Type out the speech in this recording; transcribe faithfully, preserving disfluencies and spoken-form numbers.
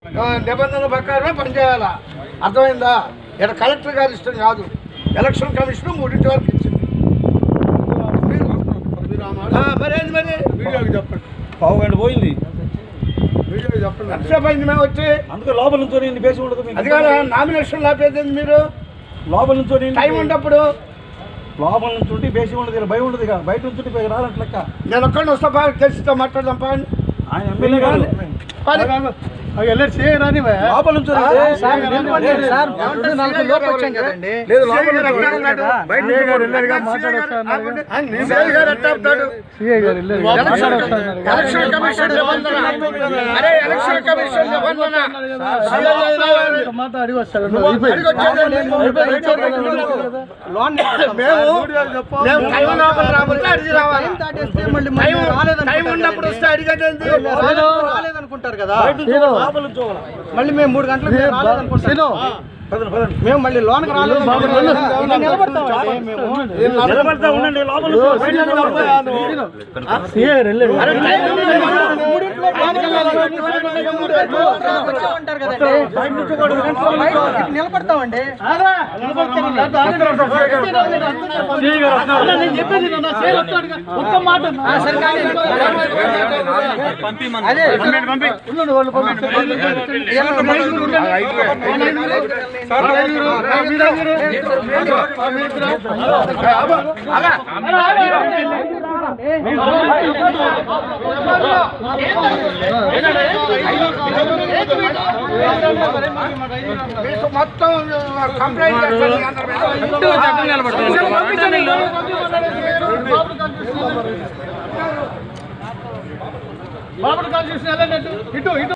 నిబంధనల ప్రకారమే పనిచేయాలా, అర్థమైందా? ఇక్కడ కలెక్టర్ గారి ఇష్టం కాదు, ఎలక్షన్ కమిషన్ మూడింటి వరకు ఇచ్చింది. మరేంది మరి వీడియోకి చెప్పండి. పావు గంట పోయింది, వీడియోకి చెప్పండి. ఎంతసేపు అయింది మేము వచ్చి? అందుకే లోపల నుంచి బేసి ఉండదు. అది కాదు నామినేషన్ లాపేది మీరు లోపల నుంచి టైం ఉన్నప్పుడు లోపల నుంచి ఉంటే బేసి ఉండదు, భయం ఉండదు. బయట నుంచి రాలంట లెక్క. నేను ఒక్కడిని వస్తా బాగా తెలిసితో మాట్లాడదాం పాండి. ఆయన ఎమ్మెల్యే కాదు, లోపల నుంచి అనుకుంటారు కదా, మళ్ళీ మేము మూడు గంటలకు మేము మళ్ళీ లోనికి రాలేదు. నిలబడతా ఉండండి. లోపల నిలబడతామండి. మొత్తం కంప్లైంట్ బాబు కాల్ చేసిన ఇటు ఇటు